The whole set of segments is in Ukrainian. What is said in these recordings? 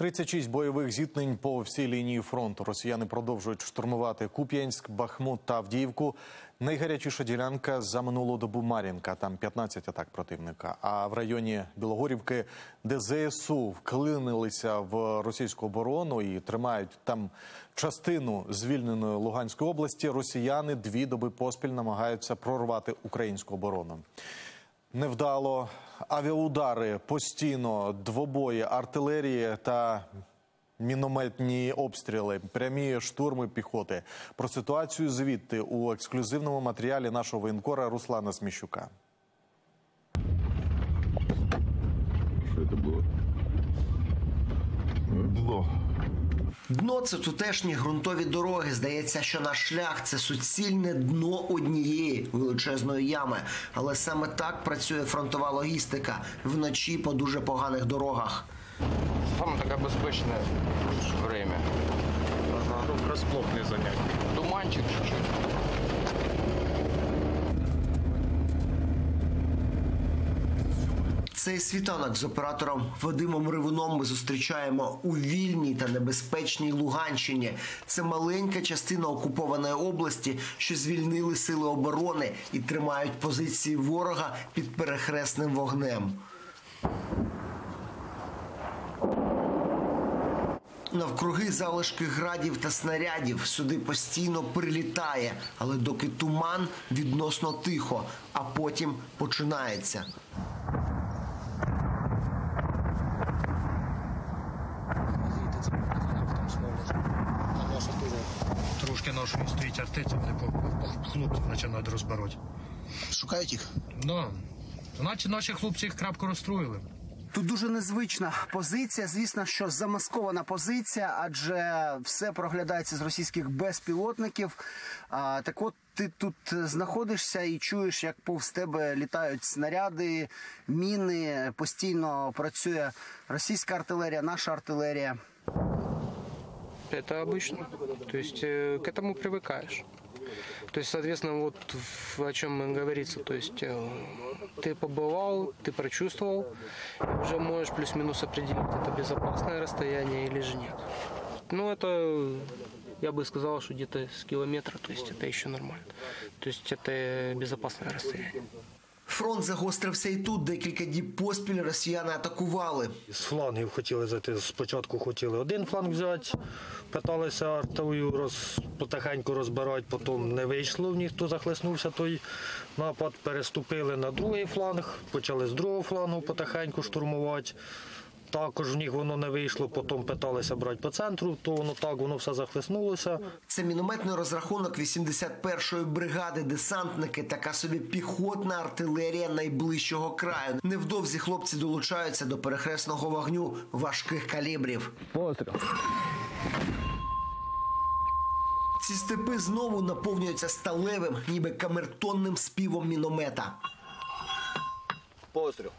36 бойових зіткнень по всій лінії фронту. Росіяни продовжують штурмувати Куп'янськ, Бахмут та Авдіївку. Найгарячіша ділянка за минулу добу Мар'їнка, там 15 атак противника. А в районі Білогорівки, де ЗСУ вклинилися в російську оборону і тримають там частину звільненої Луганської області, росіяни 2 доби поспіль намагаються прорвати українську оборону. Невдало. Авіаудари постійно, двобої, артилерії та мінометні обстріли, прямі штурми піхоти. Про ситуацію звідти у ексклюзивному матеріалі нашого воєнкора Руслана Сміщука. Що це було? Дно – це тутешні ґрунтові дороги. Здається, що наш шлях – це суцільне дно однієї величезної ями. Але саме так працює фронтова логістика вночі по дуже поганих дорогах. Саме таке безпечне время. Розплох не зайняти. Туманчик чуть-чуть. Цей світанок з оператором Вадимом Ривуном ми зустрічаємо у вільній та небезпечній Луганщині. Це маленька частина окупованої області, що звільнили сили оборони і тримають позиції ворога під перехресним вогнем. Навкруги залишки градів та снарядів. Сюди постійно прилітає, але доки туман, відносно тихо, а потім починається. Трошки нашої стоїть артиця, вони хлопці починають розбирати. Шукають їх? Ну, значить наші хлопці їх крапко розстроїли. Тут дуже незвична позиція, звісно, що замаскована позиція, адже все проглядається з російських безпілотників. Так от ти тут знаходишся і чуєш, як повз тебе літають снаряди, міни, постійно працює російська артилерія, наша артилерія. Это обычно. То есть к этому привыкаешь. То есть, соответственно, вот о чем говорится. То есть ты побывал, ты прочувствовал, и уже можешь плюс-минус определить, это безопасное расстояние или же нет. Ну, это, я бы сказал, что где-то с километра, то есть это еще нормально. То есть это безопасное расстояние. Фронт загострився і тут. Декілька діб поспіль росіяни атакували. З флангів хотіли зайти, спочатку хотіли один фланг взяти, питалися артою потихеньку розбирати, потім не вийшло в них, хто захлеснувся той напад, переступили на другий фланг, почали з другого флангу потихеньку штурмувати. Також в них воно не вийшло, потім питалися брати по центру, то воно так, воно все захлеснулося. Це мінометний розрахунок 81-ї бригади, десантники, така собі піхотна артилерія найближчого краю. Невдовзі хлопці долучаються до перехресного вогню важких калібрів. Постріл. Ці степи знову наповнюються сталевим, ніби камертонним співом міномета. Постріл.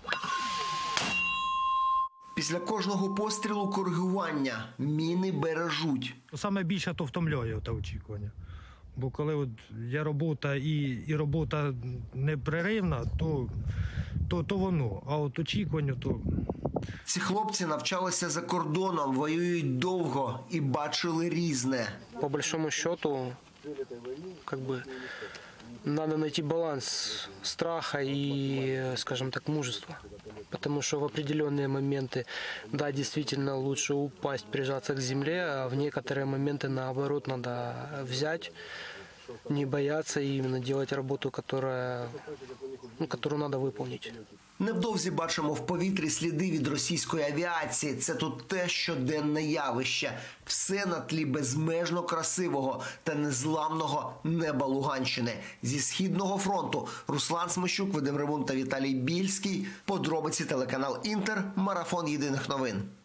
Після кожного пострілу коригування. Міни бережуть. Саме більше то втомлює те очікування. Бо коли от є робота і робота непреривна, то воно. А от очікування то... Ці хлопці навчалися за кордоном, воюють довго і бачили різне. По большому счету, как бы, надо найти баланс страха и, скажем так, мужества. Потому что в определенные моменты, да, действительно лучше упасть, прижаться к земле, а в некоторые моменты, наоборот, надо взять, не бояться и именно делать работу, которую надо выполнить. Невдовзі бачимо в повітрі сліди від російської авіації. Це тут те щоденне явище. Все на тлі безмежно красивого та незламного неба Луганщини. Зі Східного фронту Руслан Сміщук, Вадим Ривун та Віталій Більський. Подробиці телеканал Інтер. Марафон єдиних новин.